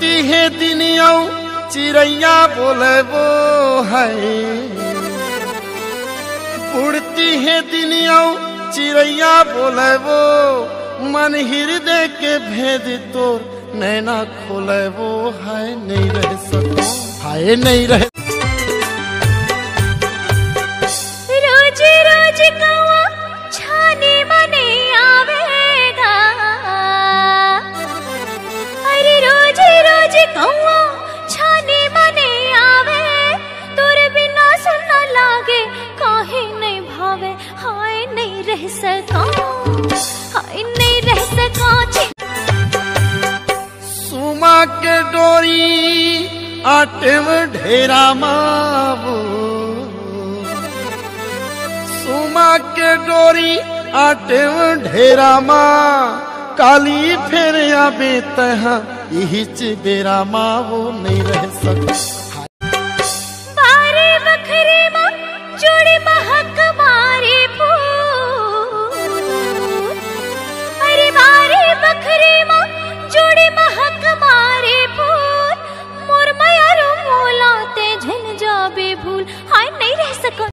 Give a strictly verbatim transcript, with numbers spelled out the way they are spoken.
उड़ती है दिनिया चिड़ैया बोले वो है, उड़ती है दिनिया चिड़ैया बोले वो, मन हृदय के भेद तोर नैना खोले वो है, नहीं रह सको हाय नहीं रह। रोज रोज कौआ छाने मने आवेगा, अरे रोज रोज कौआ छाने मने आवे, तोर बिना सुनना लागे काहे नहीं भावे, हाय नहीं रह सका हाय नहीं रह सका। सुमा के डोरी आटे में ढेरा मावो, सुमा के डोरी आटे में ढेरा माँ, काली फेर आबे तहा यही बेरा मावो नहीं रह सका। बारे बखरे माँ जोड़े महक मारे फूल, अरे बारे बखरे माँ जोड़े महक मारे फूल, मोर माया रो मोलाते झन जाबे भूल, हाय नहीं रह सका।